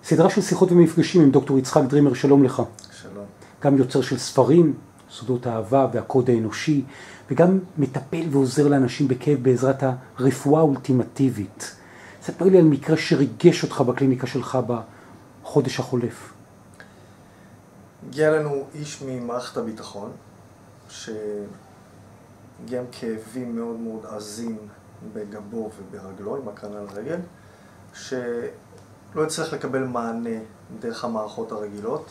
סדרה של שיחות ומפגשים עם דוקטור יצחק דרימר, שלום לך. שלום. גם יוצר של ספרים, סודות האהבה והקוד האנושי, וגם מטפל ועוזר לאנשים בכאב בעזרת הרפואה האולטימטיבית. ספר לי על מקרה שריגש אותך בקליניקה שלך בחודש החולף. הגיע לנו איש ממערכת הביטחון, שהגיע עם כאבים מאוד מאוד עזים בגבו וברגלו, עם הקרנה על רגל, שלא הצליח לקבל מענה דרך המערכות הרגילות.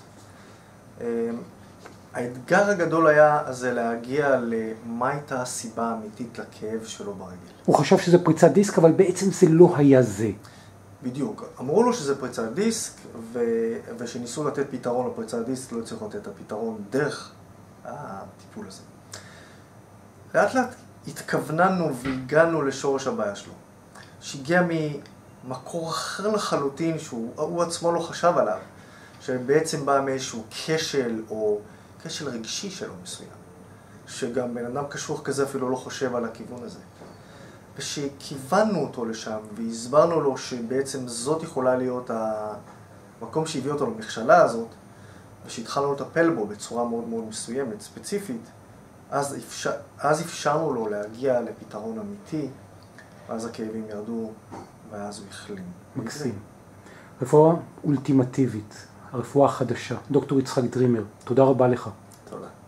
האתגר הגדול היה זה להגיע למה הייתה הסיבה האמיתית לכאב שלו ברגל. הוא חשב שזה פריצת דיסק, אבל בעצם זה לא היה זה. בדיוק. אמרו לו שזה פריצת דיסק, ושניסו לתת פתרון לפריצת דיסק, לא הצליחו לתת את הפתרון דרך הטיפול הזה. לאט לאט התכווננו והגענו לשורש הבעיה שלו, שהגיע ממקור אחר לחלוטין, שהוא עצמו לא חשב עליו, שבעצם בא מאיזשהו כשל או כשל רגשי שלו מסוים, שגם בן אדם קשוח כזה אפילו לא חושב על הכיוון הזה. ושכיוונו אותו לשם והסברנו לו שבעצם זאת יכולה להיות המקום שהביא אותו למכשלה הזאת, ושהתחלנו לטפל בו בצורה מאוד מאוד מסוימת, ספציפית, אז אפשרנו לו להגיע לפתרון אמיתי, ואז הכאבים ירדו, ואז הוא החלים. מקסים. רפואה אולטימטיבית, הרפואה החדשה. דוקטור יצחק דרימר, תודה רבה לך. תודה.